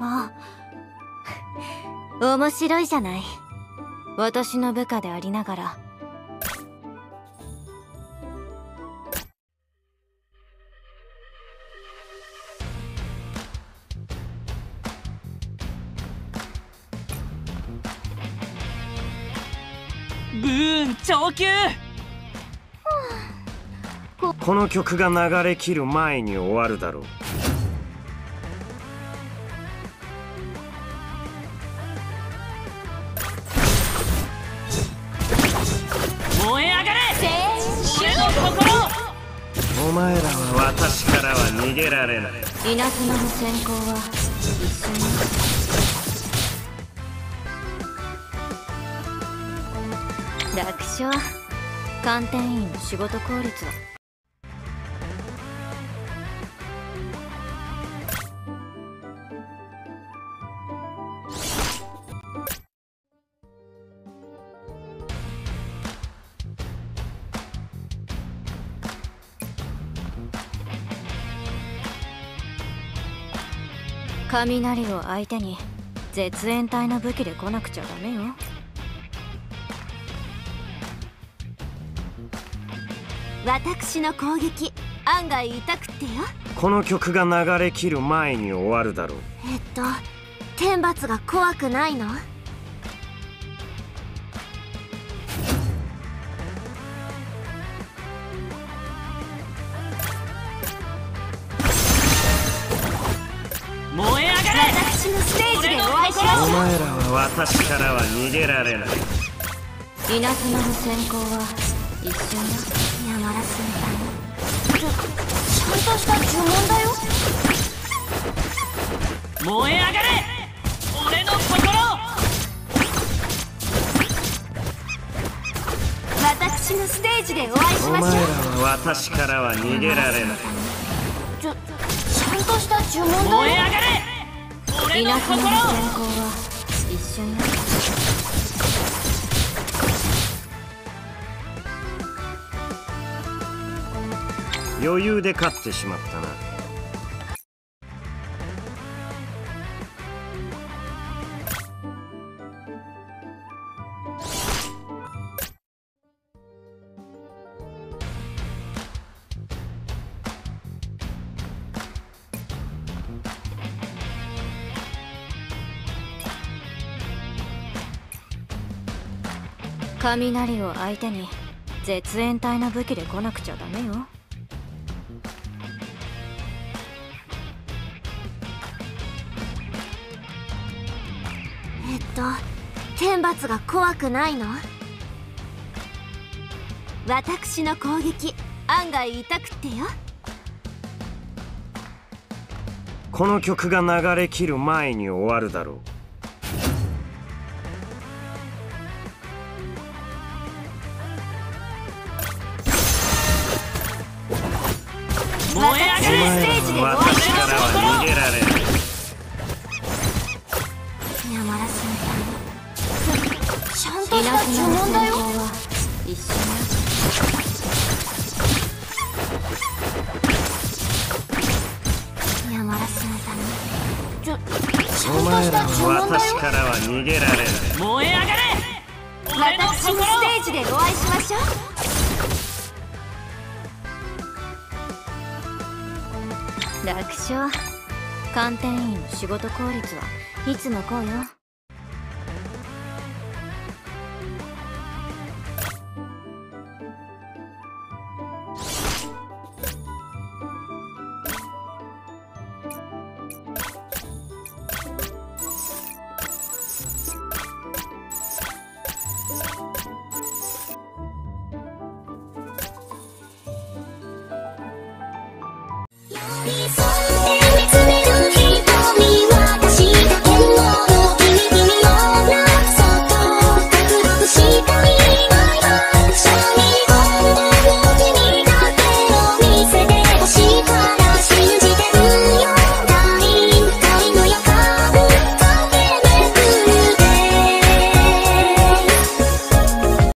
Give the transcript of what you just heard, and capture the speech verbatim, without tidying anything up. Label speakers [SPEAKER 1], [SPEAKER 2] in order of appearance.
[SPEAKER 1] ああ面白いじゃない。私の部下でありながら。
[SPEAKER 2] ブーン長級。
[SPEAKER 3] この曲が流れきる前に終わるだろう。
[SPEAKER 2] 燃え上がれ俺の心。
[SPEAKER 3] お前らは私からは逃げられない。
[SPEAKER 1] 稲妻の先行は一緒に。楽勝。鑑定員の仕事効率は。雷を相手に絶縁体の武器で来なくちゃダメよ。私の攻撃案外痛くってよ。
[SPEAKER 3] この曲が流れきる前に終わるだろう。
[SPEAKER 1] えっと天罰が怖くないの？
[SPEAKER 2] 燃え上がれ。
[SPEAKER 1] 私のステージでお会いしましょう。
[SPEAKER 3] お前らは私からは逃げられない。
[SPEAKER 1] 稲妻の先行は一緒よ。山田先輩ちょちゃんとした呪文だよ。
[SPEAKER 2] 燃え上がれ俺の心。
[SPEAKER 1] 私のステージでお会いし
[SPEAKER 3] お
[SPEAKER 1] ましょう。
[SPEAKER 3] 前らは私からは逃げられない。
[SPEAKER 1] ちょちゃんとした呪文だよ。
[SPEAKER 2] 燃え上がれ俺の
[SPEAKER 1] 稲妻の先行
[SPEAKER 2] 心。
[SPEAKER 1] は一緒よ。
[SPEAKER 3] 余裕で勝ってしまったな。
[SPEAKER 1] 雷を相手に絶縁体の武器で来なくちゃダメよ。えっと天罰が怖くないの？私の攻撃案外痛くってよ。
[SPEAKER 3] この曲が流れきる前に終わるだろう。
[SPEAKER 2] 燃え上がれ
[SPEAKER 3] お前らは私からは逃げられない。
[SPEAKER 1] 山田先輩ちゃんとした呪文だよ。一緒に。山田先輩ちょちゃん
[SPEAKER 3] お
[SPEAKER 1] とした
[SPEAKER 3] 前らは
[SPEAKER 1] 呪文だよ。
[SPEAKER 3] 私からは逃げられない。
[SPEAKER 2] 燃え上がれ俺の
[SPEAKER 1] 私の
[SPEAKER 2] 心。
[SPEAKER 1] ステージでお会いしましょう。楽勝。鑑定員の仕事効率はいつもこうよ。
[SPEAKER 4] 理想